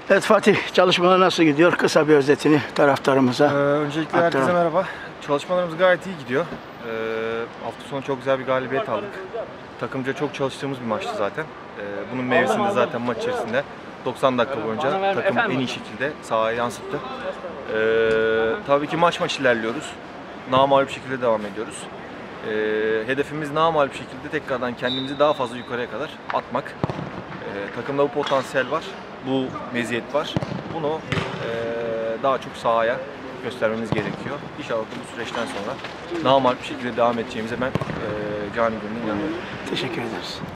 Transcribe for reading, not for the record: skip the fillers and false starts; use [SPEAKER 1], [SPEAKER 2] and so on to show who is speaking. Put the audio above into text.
[SPEAKER 1] Evet Fatih, çalışmalar nasıl gidiyor? Kısa bir özetini taraftarımıza
[SPEAKER 2] Öncelikle
[SPEAKER 1] aktaralım.
[SPEAKER 2] herkese merhaba. Çalışmalarımız gayet iyi gidiyor. Hafta sonu çok güzel bir galibiyet aldık. Takımca çok çalıştığımız bir maçtı zaten. Bunun meyvesini de zaten maç içerisinde 90 dakika boyunca takım en iyi şekilde sahaya yansıttı. Tabii ki maç ilerliyoruz. Namağlup şekilde devam ediyoruz. Hedefimiz namağlup şekilde tekrardan kendimizi daha fazla yukarıya kadar atmak. Takımda bu potansiyel var, bu meziyet var. Bunu daha çok sahaya göstermemiz gerekiyor. İnşallah bu süreçten sonra namağlup bir şekilde devam edeceğimize ben canı gönülden inanıyorum.
[SPEAKER 1] Teşekkür ederiz.